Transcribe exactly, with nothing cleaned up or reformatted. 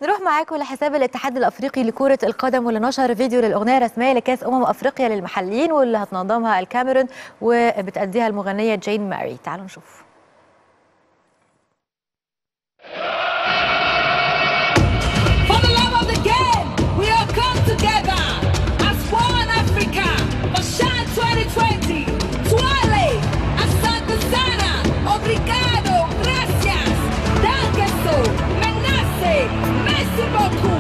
نروح معاكم لحساب الاتحاد الافريقي لكره القدم واللي نشر فيديو للاغنيه الرسميه لكاس امم افريقيا للمحليين واللي هتنظمها الكاميرون وبتأديها المغنيه جين ماري. تعالوا نشوف. Obrigado, gracias, danke so, menace, merci beaucoup.